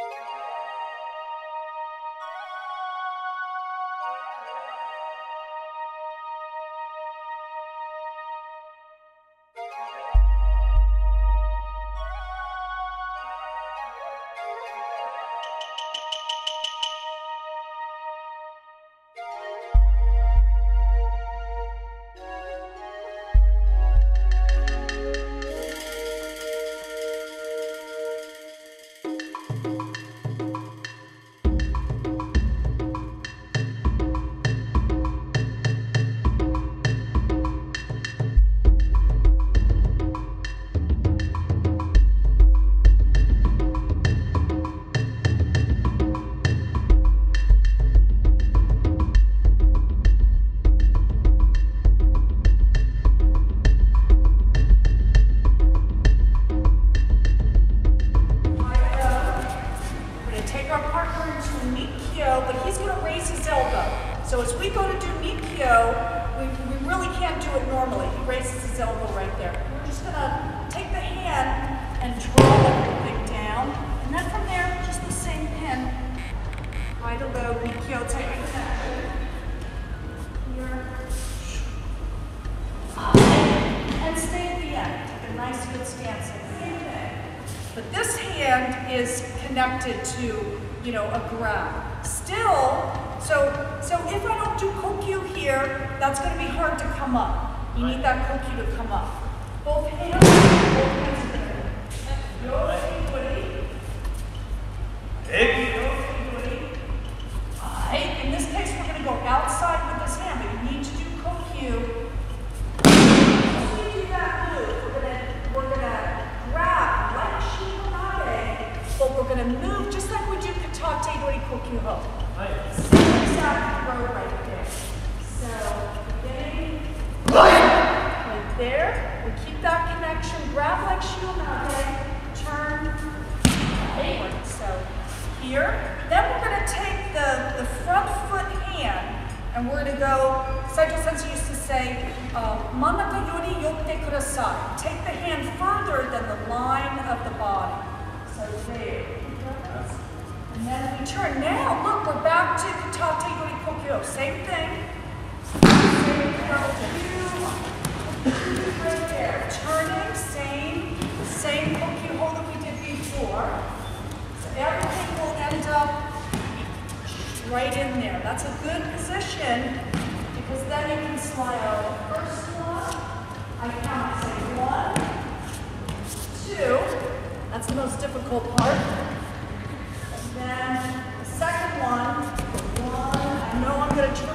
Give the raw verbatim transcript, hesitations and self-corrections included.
So as we go to do Nikkyo, we, we really can't do it normally. He raises his elbow right there. We're just going to take the hand and draw everything down. And then from there, just the same pin. Right a low Nikkyo type of thing. Here. And stay at the end. Take a nice good stance at the end. But this hand is connected to, you know, a grab. Still, so so if I don't do kokyu here, that's going to be hard to come up. You need that kokyu to come up. Both hands, both hands together. Yoshi-woody. Yoshi-woody. Alright, in this case we're going to go outside with this hand, but you need to do kokyu. As we do that move, we're going to we're gonna grab like Shimonade, but we're going to move just like we do Katate Dori Kokyu Ho. Same exact throw right there. So, beginning right there. We keep that connection. Grab like Shimonade. Turn. Right. So, here. Then we're going to take the, the front foot hand and we're going to go, Saito Sensei used to say, Manaka yori yotte kudasai. Take the hand further than the line of the body. So, there. And then we turn. Now, look, we're back to Katate Dori Kokyu. Same thing. Same kokyu. Right there. Turning, same, same kokyu hold that we did before. So everything will end up right in there. That's a good position because then you can slide out. First one, I count, say one, two. That's the most difficult part. Then the second one, one, I know I'm going to try.